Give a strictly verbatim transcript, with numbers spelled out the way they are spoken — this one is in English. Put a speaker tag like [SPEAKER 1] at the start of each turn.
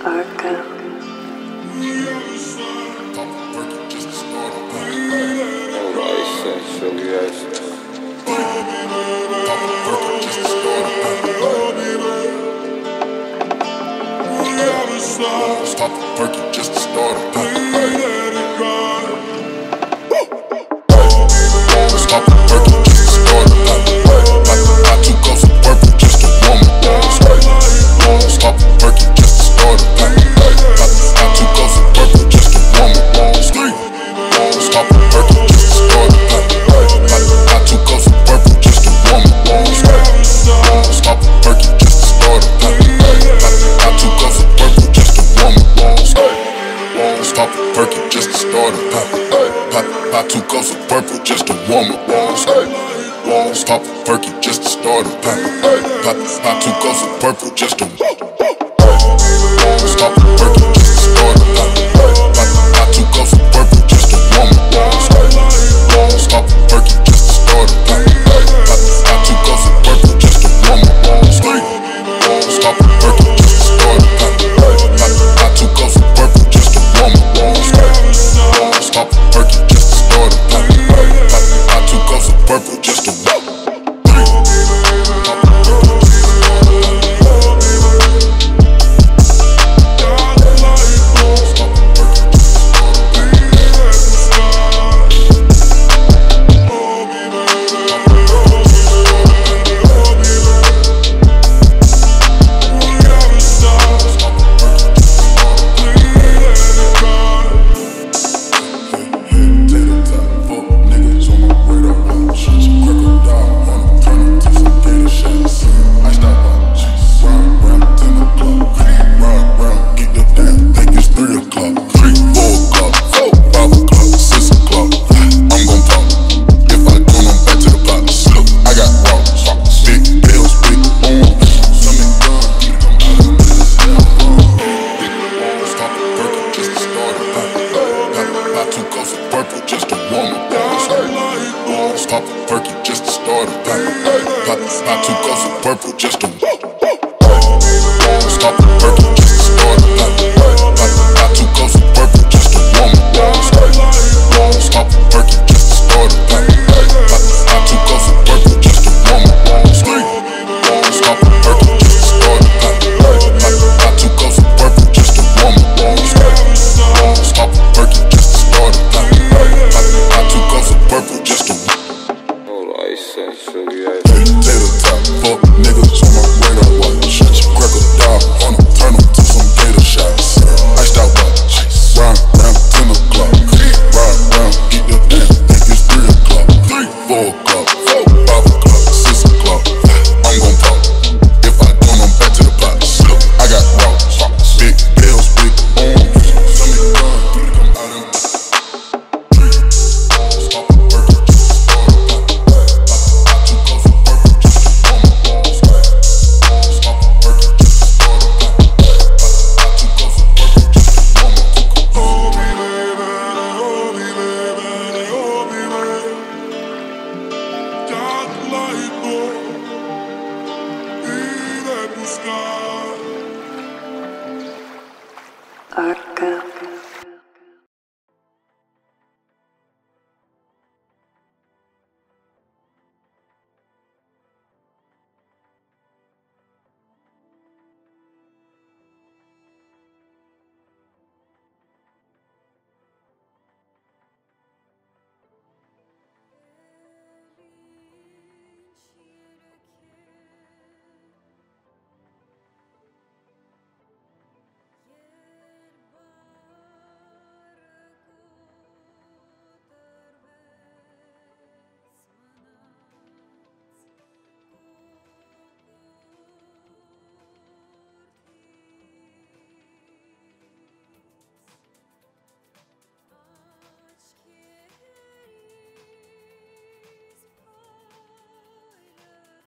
[SPEAKER 1] CallmeArco.
[SPEAKER 2] Stop the perky just to start it. Stop the perky just to start it. Not two cups of purple just to warm it. Stop the perky just to start it. Not two cups of purple just to warm it. Stop the perky just to start it. Not two cups of purple just to warm it. Stop the perky just to start it. Not two cups of purple just to warm it. Stop the perky just to start it. Not two cups of purple just to warm it. Stop the perky just to start it. Not two cups of purple just to stop the perky just to start it. Not two cups of purple just to warm it. Stop the perky just to start it. Not two cups of purple just to warm it. Stop the perky just to start it. Not two cups of purple just to warm it. Stop the perky just to start it. Not two cups of purple just to warm it. Not two cups of purple just to stop the perky.